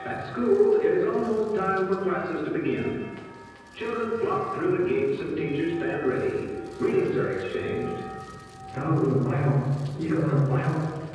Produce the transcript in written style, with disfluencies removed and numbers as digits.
At school, it is almost time for classes to begin. Children flock through the gates and teachers stand ready. Greetings are exchanged. 然后有朋友，一个朋友